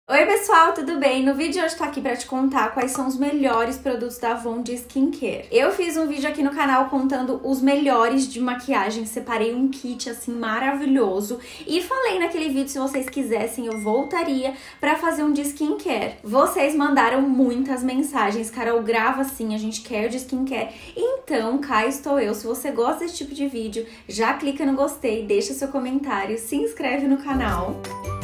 Oi pessoal, tudo bem? No vídeo de hoje eu tô aqui pra te contar quais são os melhores produtos da Avon de skincare. Eu fiz um vídeo aqui no canal contando os melhores de maquiagem, separei um kit assim maravilhoso e falei naquele vídeo, se vocês quisessem eu voltaria pra fazer um de skincare. Vocês mandaram muitas mensagens, Carol, grava assim, a gente quer o de skincare. Então cá estou eu, se você gosta desse tipo de vídeo, já clica no gostei, deixa seu comentário, se inscreve no canal.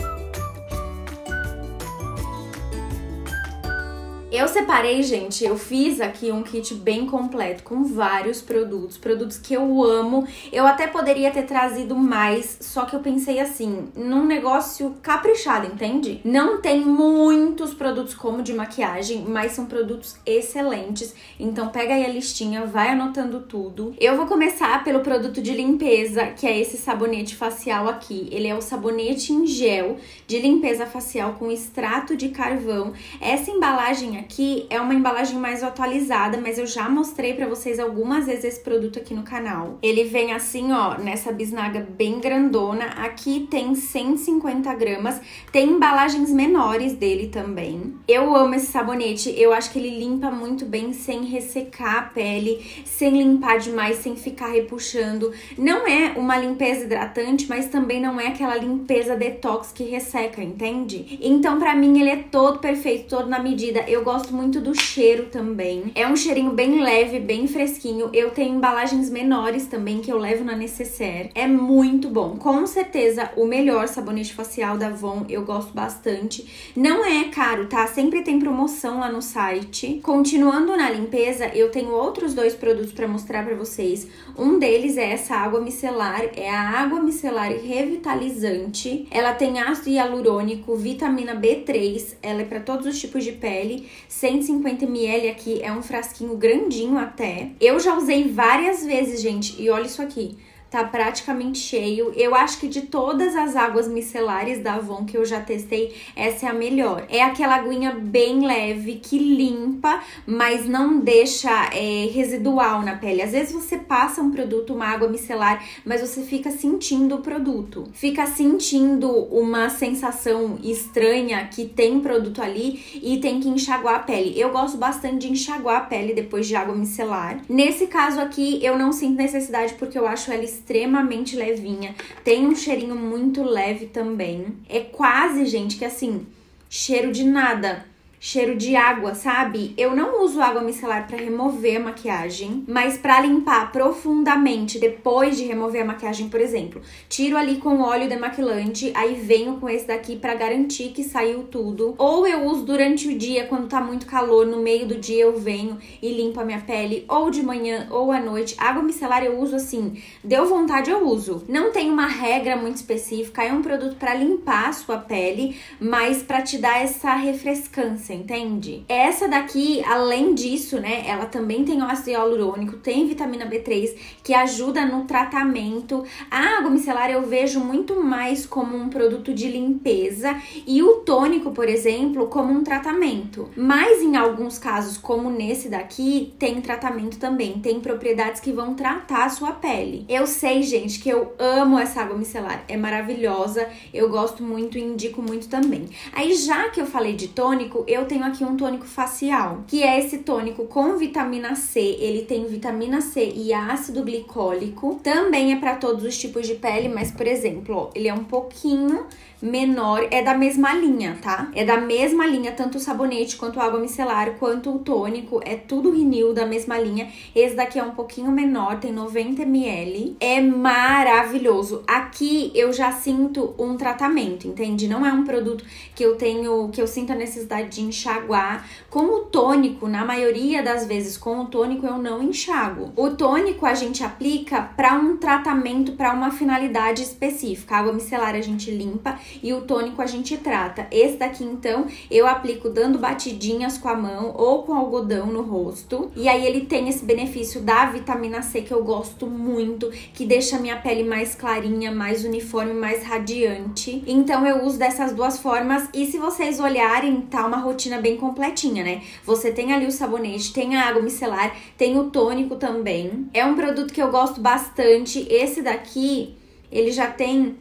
Eu separei, gente, eu fiz aqui um kit bem completo com vários produtos que eu amo. Eu até poderia ter trazido mais, só que eu pensei assim, num negócio caprichado, entende? Não tem muitos produtos como de maquiagem, mas são produtos excelentes. Então pega aí a listinha, vai anotando tudo. Eu vou começar pelo produto de limpeza, que é esse sabonete facial aqui. Ele é o sabonete em gel de limpeza facial com extrato de carvão. Essa embalagem aqui é uma embalagem mais atualizada, mas eu já mostrei pra vocês algumas vezes esse produto aqui no canal. Ele vem assim, ó, nessa bisnaga bem grandona. Aqui tem 150 gramas. Tem embalagens menores dele também. Eu amo esse sabonete. Eu acho que ele limpa muito bem sem ressecar a pele, sem limpar demais, sem ficar repuxando. Não é uma limpeza hidratante, mas também não é aquela limpeza detox que resseca, entende? Então, pra mim, ele é todo perfeito, todo na medida. Eu gosto muito do cheiro também. É um cheirinho bem leve, bem fresquinho. Eu tenho embalagens menores também que eu levo na necessaire. É muito bom. Com certeza o melhor sabonete facial da Avon. Eu gosto bastante. Não é caro, tá? Sempre tem promoção lá no site. Continuando na limpeza, eu tenho outros dois produtos pra mostrar pra vocês. Um deles é essa água micelar. É a água micelar revitalizante. Ela tem ácido hialurônico, vitamina B3. Ela é pra todos os tipos de pele. 150 ml aqui, é um frasquinho grandinho até. Eu já usei várias vezes, gente, e olha isso aqui. Tá praticamente cheio. Eu acho que de todas as águas micelares da Avon que eu já testei, essa é a melhor. É aquela aguinha bem leve, que limpa, mas não deixa residual na pele. Às vezes você passa um produto, uma água micelar, mas você fica sentindo o produto. Fica sentindo uma sensação estranha que tem produto ali e tem que enxaguar a pele. Eu gosto bastante de enxaguar a pele depois de água micelar. Nesse caso aqui, eu não sinto necessidade porque eu acho ela extremamente levinha, tem um cheirinho muito leve também. É quase, gente, que assim, cheiro de nada. Cheiro de água, sabe? Eu não uso água micelar pra remover a maquiagem, mas pra limpar profundamente depois de remover a maquiagem, por exemplo, tiro ali com óleo demaquilante, aí venho com esse daqui pra garantir que saiu tudo. Ou eu uso durante o dia, quando tá muito calor, no meio do dia eu venho e limpo a minha pele, ou de manhã ou à noite. Água micelar eu uso assim, deu vontade eu uso. Não tem uma regra muito específica, é um produto pra limpar a sua pele, mas pra te dar essa refrescância, entende? Essa daqui, além disso, né, ela também tem ácido hialurônico, tem vitamina B3, que ajuda no tratamento. A água micelar eu vejo muito mais como um produto de limpeza e o tônico, por exemplo, como um tratamento. Mas em alguns casos, como nesse daqui, tem tratamento também, tem propriedades que vão tratar a sua pele. Eu sei, gente, que eu amo essa água micelar, é maravilhosa, eu gosto muito e indico muito também. Aí, já que eu falei de tônico, eu tenho aqui um tônico facial, que é esse tônico com vitamina C. Ele tem vitamina C e ácido glicólico. Também é para todos os tipos de pele, mas, por exemplo, ó, ele é um pouquinho menor, é da mesma linha, tá? É da mesma linha, tanto o sabonete, quanto a água micelar, quanto o tônico, é tudo Renew da mesma linha. Esse daqui é um pouquinho menor, tem 90 ml. É maravilhoso. Aqui eu já sinto um tratamento, entende? Não é um produto que eu sinto a necessidade de enxaguar. Com o tônico, na maioria das vezes, com o tônico eu não enxago. O tônico a gente aplica para um tratamento, para uma finalidade específica. A água micelar a gente limpa e o tônico a gente trata. Esse daqui, então, eu aplico dando batidinhas com a mão ou com algodão no rosto. E aí ele tem esse benefício da vitamina C que eu gosto muito, que deixa a minha pele mais clarinha, mais uniforme, mais radiante. Então eu uso dessas duas formas e se vocês olharem, tá uma rotina bem completinha, né? Você tem ali o sabonete, tem a água micelar, tem o tônico também. É um produto que eu gosto bastante. Esse daqui, ele já tem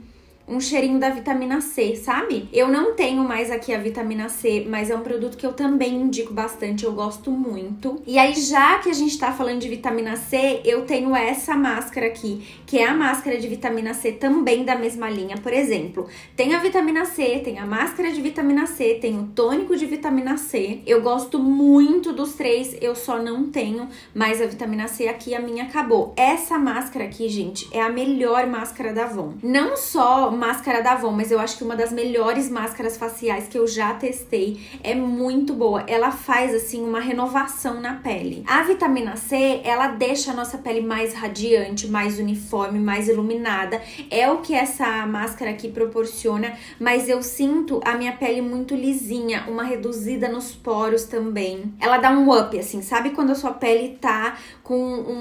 um cheirinho da vitamina C, sabe? Eu não tenho mais aqui a vitamina C, mas é um produto que eu também indico bastante, eu gosto muito. E aí, já que a gente tá falando de vitamina C, eu tenho essa máscara aqui, que é a máscara de vitamina C também da mesma linha. Por exemplo, tem a vitamina C, tem a máscara de vitamina C, tem o tônico de vitamina C. Eu gosto muito dos três, eu só não tenho mais a vitamina C aqui, a minha acabou. Essa máscara aqui, gente, é a melhor máscara da Avon. Não só máscara da Avon, mas eu acho que uma das melhores máscaras faciais que eu já testei. É muito boa. Ela faz, assim, uma renovação na pele. A vitamina C, ela deixa a nossa pele mais radiante, mais uniforme, mais iluminada. É o que essa máscara aqui proporciona, mas eu sinto a minha pele muito lisinha, uma reduzida nos poros também. Ela dá um up, assim, sabe quando a sua pele tá com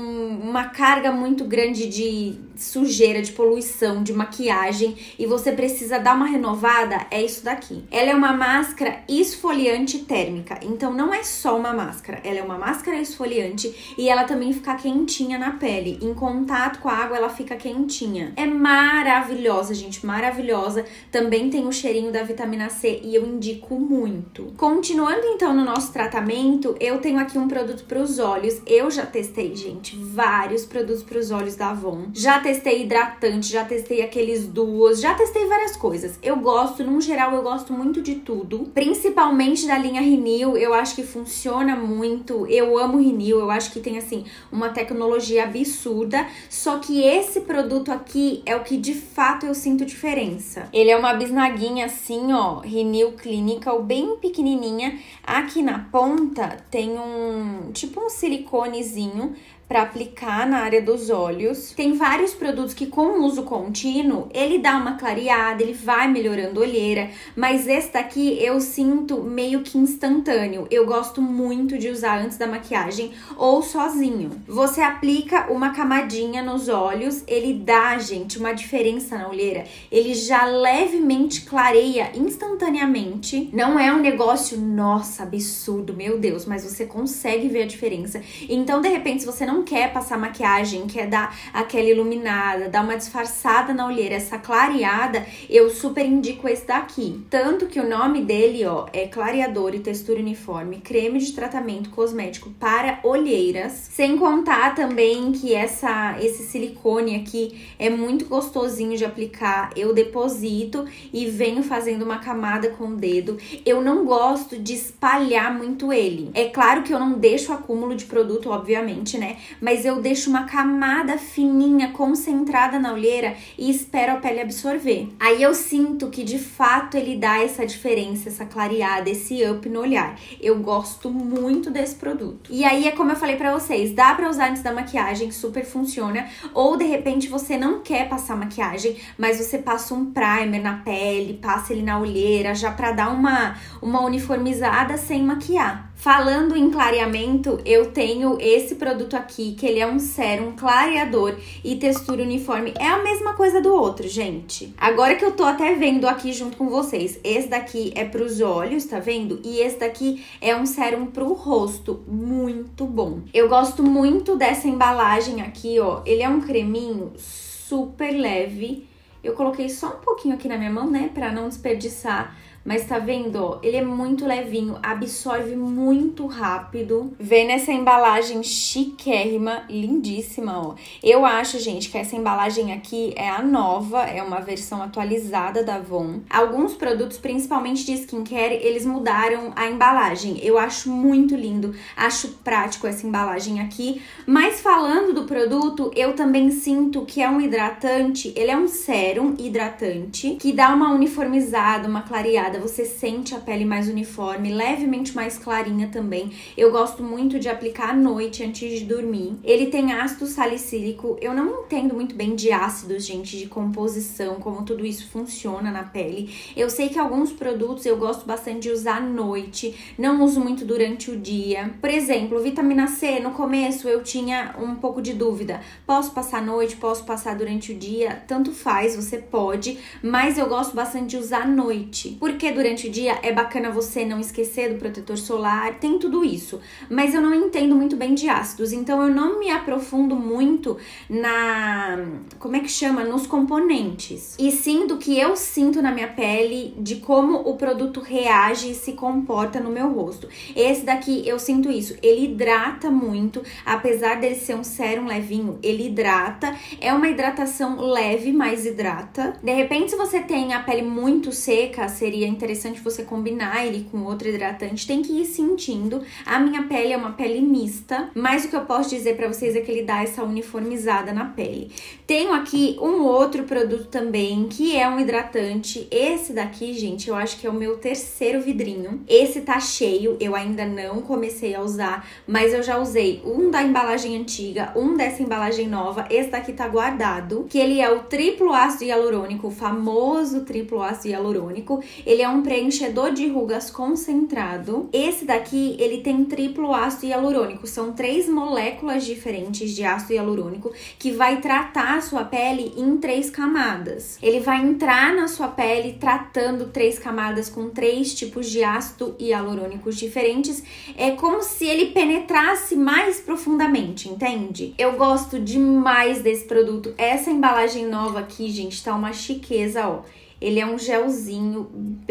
uma carga muito grande de sujeira, de poluição, de maquiagem e você precisa dar uma renovada? É isso daqui. Ela é uma máscara esfoliante térmica, então não é só uma máscara, ela é uma máscara esfoliante e ela também fica quentinha na pele. Em contato com a água ela fica quentinha. É maravilhosa, gente, maravilhosa. Também tem o cheirinho da vitamina C e eu indico muito. Continuando então no nosso tratamento, eu tenho aqui um produto para os olhos. Eu já testei, gente, vários produtos para os olhos da Avon. Já testei hidratante, já testei aqueles duos, já testei várias coisas. Eu gosto, num geral, eu gosto muito de tudo. Principalmente da linha Renew, eu acho que funciona muito. Eu amo Renew, eu acho que tem, assim, uma tecnologia absurda. Só que esse produto aqui é o que, de fato, eu sinto diferença. Ele é uma bisnaguinha, assim, ó, Renew Clinical, bem pequenininha. Aqui na ponta tem tipo um siliconezinho para aplicar na área dos olhos. Tem vários produtos que com uso contínuo, ele dá uma clareada, ele vai melhorando a olheira, mas esse daqui eu sinto meio que instantâneo. Eu gosto muito de usar antes da maquiagem ou sozinho. Você aplica uma camadinha nos olhos, ele dá, gente, uma diferença na olheira. Ele já levemente clareia instantaneamente. Não é um negócio, nossa, absurdo, meu Deus, mas você consegue ver a diferença. Então, de repente, se você não quer passar maquiagem, quer dar aquela iluminada, dar uma disfarçada na olheira, essa clareada, eu super indico esse daqui. Tanto que o nome dele, ó, é clareador e textura uniforme, creme de tratamento cosmético para olheiras. Sem contar também que esse silicone aqui é muito gostosinho de aplicar. Eu deposito e venho fazendo uma camada com o dedo. Eu não gosto de espalhar muito ele. É claro que eu não deixo acúmulo de produto, obviamente, né? Mas eu deixo uma camada fininha, concentrada na olheira e espero a pele absorver. Aí eu sinto que, de fato, ele dá essa diferença, essa clareada, esse up no olhar. Eu gosto muito desse produto. E aí, é como eu falei pra vocês, dá pra usar antes da maquiagem, super funciona. Ou, de repente, você não quer passar maquiagem, mas você passa um primer na pele, passa ele na olheira, já pra dar uma uniformizada sem maquiar. Falando em clareamento, eu tenho esse produto aqui, que ele é um sérum clareador e textura uniforme. É a mesma coisa do outro, gente. Agora que eu tô até vendo aqui junto com vocês, esse daqui é pros olhos, tá vendo? E esse daqui é um sérum pro rosto, muito bom. Eu gosto muito dessa embalagem aqui, ó. Ele é um creminho super leve. Eu coloquei só um pouquinho aqui na minha mão, né, pra não desperdiçar. Mas tá vendo, ó, ele é muito levinho, absorve muito rápido. Vem nessa embalagem chiquérrima, lindíssima, ó. Eu acho, gente, que essa embalagem aqui é a nova, é uma versão atualizada da Avon. Alguns produtos, principalmente de skincare, eles mudaram a embalagem. Eu acho muito lindo, acho prático essa embalagem aqui. Mas falando do produto, eu também sinto que é um hidratante, ele é um sérum hidratante, que dá uma uniformizada, uma clareada. Você sente a pele mais uniforme, levemente mais clarinha também. Eu gosto muito de aplicar à noite antes de dormir. Ele tem ácido salicílico. Eu não entendo muito bem de ácidos, gente, de composição, como tudo isso funciona na pele. Eu sei que alguns produtos eu gosto bastante de usar à noite, não uso muito durante o dia. Por exemplo, vitamina C, no começo eu tinha um pouco de dúvida. Posso passar à noite, posso passar durante o dia? Tanto faz, você pode, mas eu gosto bastante de usar à noite. Porque porque durante o dia é bacana você não esquecer do protetor solar, tem tudo isso. Mas eu não entendo muito bem de ácidos, então eu não me aprofundo muito como é que chama? Nos componentes. E sim do que eu sinto na minha pele, de como o produto reage e se comporta no meu rosto. Esse daqui eu sinto isso, ele hidrata muito, apesar dele ser um sérum levinho, ele hidrata, é uma hidratação leve, mas hidrata. De repente, se você tem a pele muito seca, seria interessante você combinar ele com outro hidratante, tem que ir sentindo. A minha pele é uma pele mista, mas o que eu posso dizer pra vocês é que ele dá essa uniformizada na pele. Tenho aqui um outro produto também, que é um hidratante. Esse daqui, gente, eu acho que é o meu terceiro vidrinho. Esse tá cheio, eu ainda não comecei a usar, mas eu já usei um da embalagem antiga, um dessa embalagem nova. Esse daqui tá guardado, que ele é o triplo ácido hialurônico, o famoso triplo ácido hialurônico. Ele é um preenchedor de rugas concentrado. Esse daqui, ele tem triplo ácido hialurônico. São 3 moléculas diferentes de ácido hialurônico que vai tratar a sua pele em 3 camadas. Ele vai entrar na sua pele tratando 3 camadas com 3 tipos de ácido hialurônicos diferentes. É como se ele penetrasse mais profundamente, entende? Eu gosto demais desse produto. Essa embalagem nova aqui, gente, tá uma chiqueza, ó. Ele é um gelzinho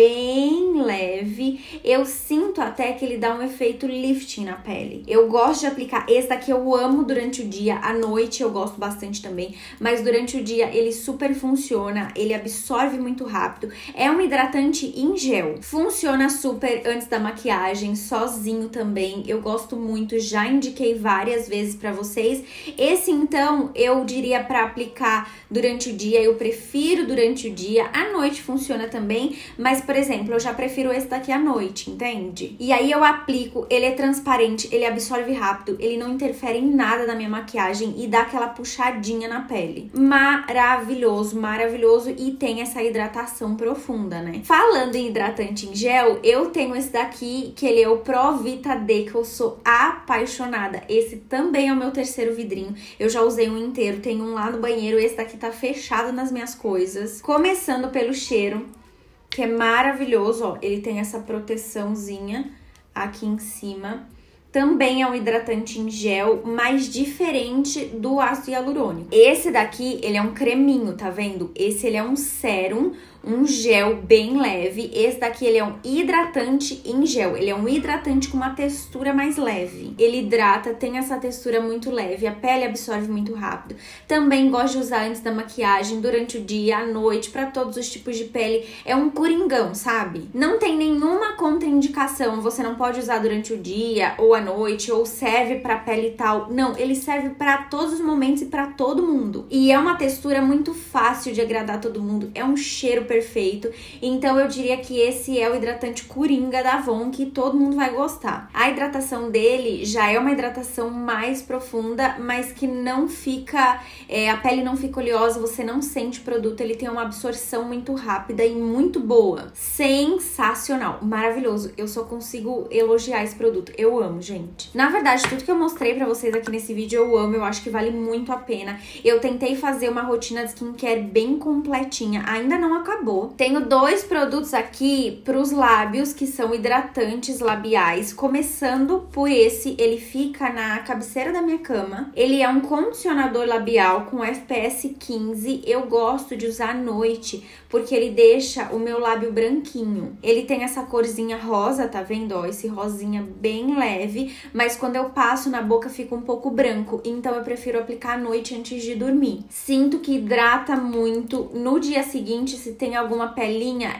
bem leve. Eu sinto até que ele dá um efeito lifting na pele. Eu gosto de aplicar. Esse daqui eu amo durante o dia. À noite eu gosto bastante também. Mas durante o dia ele super funciona. Ele absorve muito rápido. É um hidratante em gel. Funciona super antes da maquiagem, sozinho também. Eu gosto muito. Já indiquei várias vezes pra vocês. Esse, então, eu diria pra aplicar durante o dia. Eu prefiro durante o dia. À noite funciona também, mas, por exemplo, eu já prefiro esse daqui à noite, entende? E aí eu aplico, ele é transparente, ele absorve rápido, ele não interfere em nada na minha maquiagem e dá aquela puxadinha na pele. Maravilhoso, maravilhoso, e tem essa hidratação profunda, né? Falando em hidratante em gel, eu tenho esse daqui, que ele é o Pro Vita D, que eu sou apaixonada. Esse também é o meu terceiro vidrinho, eu já usei um inteiro, tem um lá no banheiro, esse daqui tá fechado nas minhas coisas. Começando pelo cheiro, que é maravilhoso, ó, ele tem essa proteçãozinha aqui em cima. Também é um hidratante em gel, mas diferente do ácido hialurônico. Esse daqui, ele é um creminho, tá vendo? Esse, ele é um sérum, um gel bem leve. Esse daqui, ele é um hidratante em gel. Ele é um hidratante com uma textura mais leve. Ele hidrata, tem essa textura muito leve, a pele absorve muito rápido. Também gosto de usar antes da maquiagem, durante o dia, à noite, pra todos os tipos de pele. É um coringão, sabe? Não tem nenhuma contraindicação. Você não pode usar durante o dia ou à noite, ou serve pra pele e tal. Não, ele serve pra todos os momentos e pra todo mundo. E é uma textura muito fácil de agradar todo mundo. É um cheiro perfeito. Então eu diria que esse é o hidratante coringa da Avon, que todo mundo vai gostar. A hidratação dele já é uma hidratação mais profunda, mas que não fica... a pele não fica oleosa, você não sente o produto. Ele tem uma absorção muito rápida e muito boa. Sensacional, maravilhoso. Eu só consigo elogiar esse produto. Eu amo, gente. Na verdade, tudo que eu mostrei pra vocês aqui nesse vídeo eu amo, eu acho que vale muito a pena. Eu tentei fazer uma rotina de skincare bem completinha, ainda não acabou. Tenho 2 produtos aqui pros lábios, que são hidratantes labiais, começando por esse, ele fica na cabeceira da minha cama. Ele é um condicionador labial com FPS 15, eu gosto de usar à noite, porque ele deixa o meu lábio branquinho. Ele tem essa corzinha rosa, tá vendo? Ó, esse rosinha bem leve, mas quando eu passo na boca fica um pouco branco, então eu prefiro aplicar à noite antes de dormir. Sinto que hidrata muito. No dia seguinte, se tem alguma pelinha,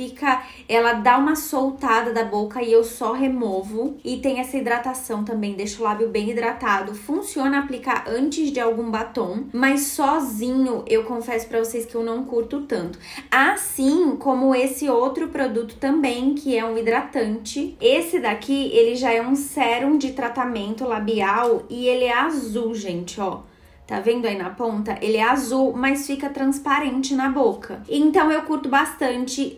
ela dá uma soltada da boca e eu só removo. E tem essa hidratação também, deixa o lábio bem hidratado. Funciona aplicar antes de algum batom, mas sozinho eu confesso pra vocês que eu não curto tanto. Assim como esse outro produto também, que é um hidratante. Esse daqui, ele já é um sérum de tratamento labial e ele é azul, gente, ó. Tá vendo aí na ponta? Ele é azul, mas fica transparente na boca. Então eu curto bastante,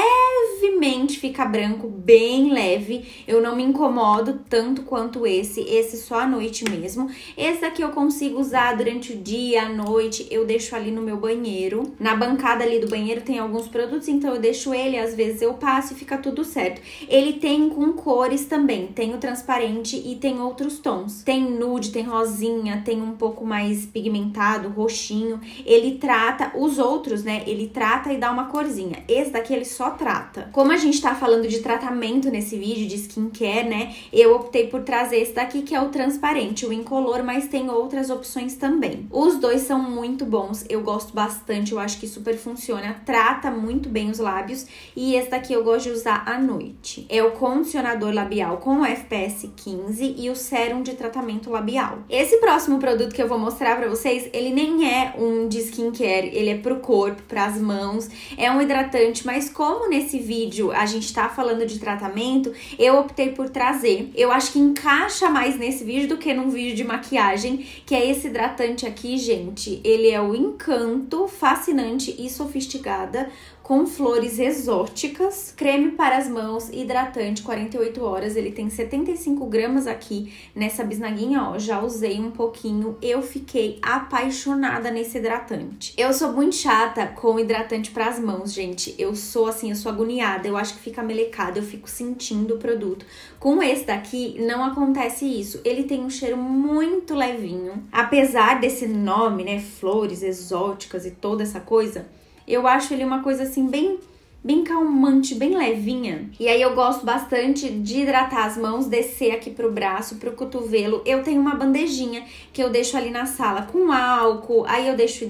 levemente fica branco, bem leve. Eu não me incomodo tanto quanto esse só à noite mesmo. Esse daqui eu consigo usar durante o dia, à noite, eu deixo ali no meu banheiro. Na bancada ali do banheiro tem alguns produtos, então eu deixo ele, às vezes eu passo e fica tudo certo. Ele tem com cores também, tem o transparente e tem outros tons. Tem nude, tem rosinha, tem um pouco mais pigmentado, roxinho. Ele trata, os outros, né, ele trata e dá uma corzinha. Esse daqui ele só trata. Como a gente tá falando de tratamento nesse vídeo, de skincare, né, eu optei por trazer esse daqui que é o transparente, o incolor, mas tem outras opções também. Os dois são muito bons, eu gosto bastante, eu acho que super funciona, trata muito bem os lábios e esse daqui eu gosto de usar à noite. É o condicionador labial com o FPS 15 e o sérum de tratamento labial. Esse próximo produto que eu vou mostrar pra vocês, ele nem é um de skincare, ele é pro corpo, pras mãos, é um hidratante, mas como nesse vídeo a gente tá falando de tratamento, eu optei por trazer. Eu acho que encaixa mais nesse vídeo do que num vídeo de maquiagem, que é esse hidratante aqui, gente. Ele é o Encanto Fascinante e Sofisticada, com flores exóticas, creme para as mãos, hidratante 48 horas, ele tem 75 gramas aqui nessa bisnaguinha, ó, já usei um pouquinho, eu fiquei apaixonada nesse hidratante. Eu sou muito chata com hidratante para as mãos, gente, eu sou assim, eu sou agoniada, eu acho que fica melecada, eu fico sentindo o produto. Com esse daqui não acontece isso, ele tem um cheiro muito levinho, apesar desse nome, né, flores exóticas e toda essa coisa, eu acho ele uma coisa assim bem calmante, bem levinha. E aí eu gosto bastante de hidratar as mãos, descer aqui pro braço, pro cotovelo. Eu tenho uma bandejinha que eu deixo ali na sala com álcool, aí eu deixo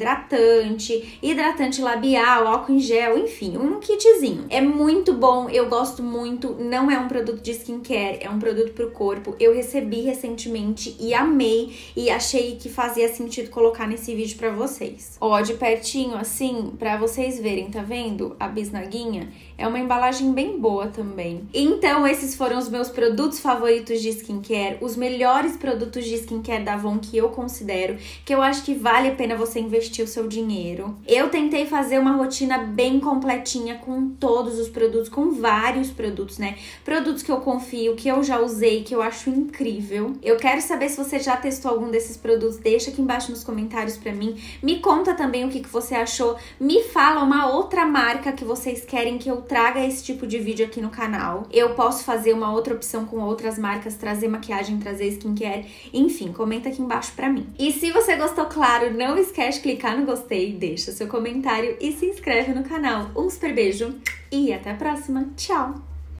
hidratante labial, álcool em gel, enfim, um kitzinho. É muito bom, eu gosto muito, não é um produto de skincare, é um produto pro corpo. Eu recebi recentemente e amei e achei que fazia sentido colocar nesse vídeo pra vocês. Ó, de pertinho assim, pra vocês verem, tá vendo? A bisnaguinha. É uma embalagem bem boa também. Então, esses foram os meus produtos favoritos de skincare, os melhores produtos de skincare da Avon que eu considero, que eu acho que vale a pena você investir o seu dinheiro. Eu tentei fazer uma rotina bem completinha com todos os produtos, com vários produtos, né? Produtos que eu confio, que eu já usei, que eu acho incrível. Eu quero saber se você já testou algum desses produtos, deixa aqui embaixo nos comentários pra mim. Me conta também o que você achou. Me fala uma outra marca que vocês querem que eu traga esse tipo de vídeo aqui no canal. Eu posso fazer uma outra opção com outras marcas, trazer maquiagem, trazer skincare, enfim, comenta aqui embaixo pra mim. E se você gostou, claro, não esquece de clicar no gostei, deixa seu comentário e se inscreve no canal. Um super beijo e até a próxima. Tchau!